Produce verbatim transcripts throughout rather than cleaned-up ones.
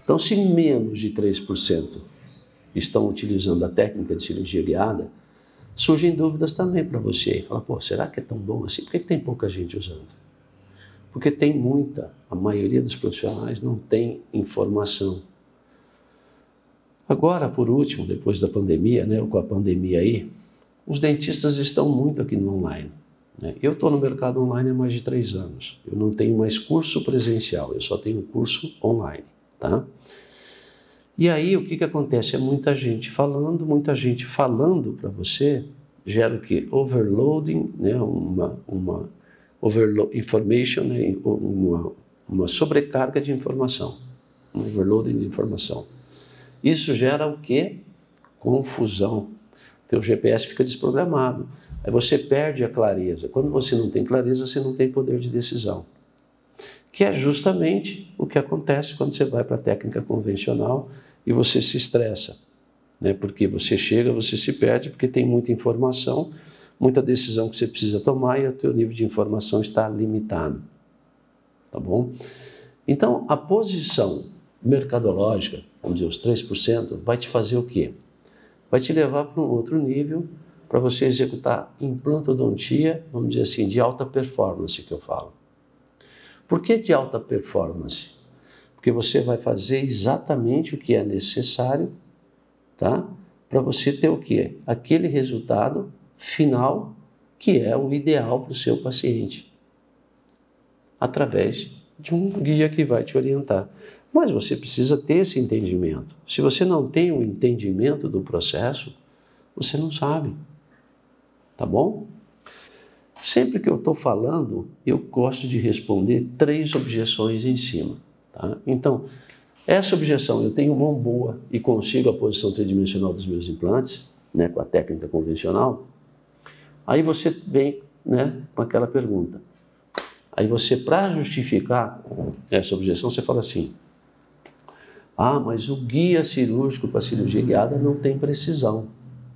Então, se menos de três por cento estão utilizando a técnica de cirurgia guiada, surgem dúvidas também para você. Fala, pô, será que é tão bom assim? Por que tem pouca gente usando? Porque tem muita, a maioria dos profissionais não tem informação. Agora, por último, depois da pandemia, né, com a pandemia aí, os dentistas estão muito aqui no online. Né? Eu estou no mercado online há mais de três anos. Eu não tenho mais curso presencial, eu só tenho curso online. Tá? E aí o que, que acontece? É muita gente falando, muita gente falando para você, gera o quê? Overloading, né? uma, uma overload information, né? uma, uma sobrecarga de informação, um overloading de informação. Isso gera o quê? Confusão. Teu G P S fica desprogramado. Aí você perde a clareza. Quando você não tem clareza, você não tem poder de decisão. Que é justamente o que acontece quando você vai para a técnica convencional e você se estressa, né? Porque você chega, você se perde, porque tem muita informação, muita decisão que você precisa tomar e o teu nível de informação está limitado, tá bom? Então, a posição mercadológica, vamos dizer, os três por cento, vai te fazer o quê? Vai te levar para um outro nível, para você executar implantodontia, vamos dizer assim, de alta performance que eu falo. Por que de alta performance? Porque você vai fazer exatamente o que é necessário, tá? Para você ter o quê? Aquele resultado final que é o ideal para o seu paciente, através de um guia que vai te orientar. Mas você precisa ter esse entendimento. Se você não tem o entendimento do processo, você não sabe, tá bom? Sempre que eu estou falando, eu gosto de responder três objeções em cima. Tá? Então, essa objeção, eu tenho mão boa e consigo a posição tridimensional dos meus implantes, né, com a técnica convencional, aí você vem, né, com aquela pergunta. Aí você, para justificar essa objeção, você fala assim, ah, mas o guia cirúrgico para cirurgia guiada não tem precisão.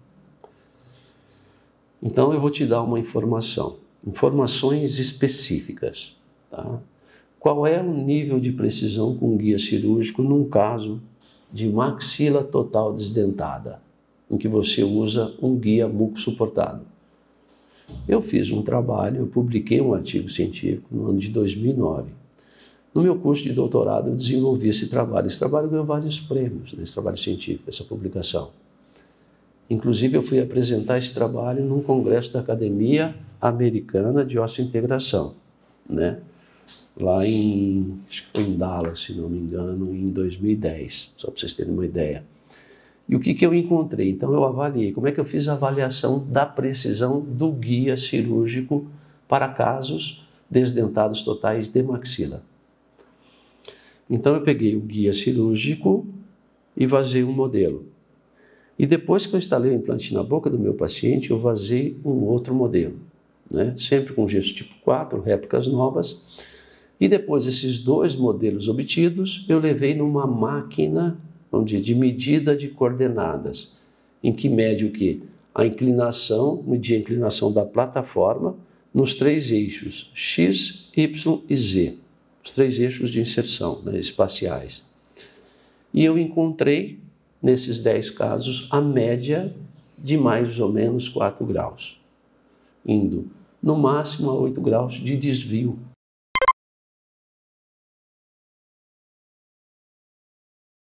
Então, eu vou te dar uma informação, informações específicas. Tá? Qual é o nível de precisão com guia cirúrgico num caso de maxila total desdentada, em que você usa um guia muco suportado? Eu fiz um trabalho, eu publiquei um artigo científico no ano de dois mil e nove. No meu curso de doutorado, eu desenvolvi esse trabalho. Esse trabalho ganhou vários prêmios, né, esse trabalho científico, essa publicação. Inclusive, eu fui apresentar esse trabalho num congresso da Academia Americana de Osseointegração, né? Lá em, acho que foi em Dallas, se não me engano, em dois mil e dez, só para vocês terem uma ideia. E o que, que eu encontrei? Então, eu avaliei. Como é que eu fiz a avaliação da precisão do guia cirúrgico para casos desdentados totais de maxila? Então, eu peguei o guia cirúrgico e vazei um modelo. E depois que eu instalei o implante na boca do meu paciente, eu vazei um outro modelo, né? Sempre com gesso tipo quatro, réplicas novas. E depois desses dois modelos obtidos, eu levei numa máquina, vamos dizer, de medida de coordenadas, em que mede o quê? A inclinação, medir a inclinação da plataforma nos três eixos X, Y e Z, os três eixos de inserção, né, espaciais. E eu encontrei, nesses dez casos, a média de mais ou menos quatro graus, indo no máximo a oito graus de desvio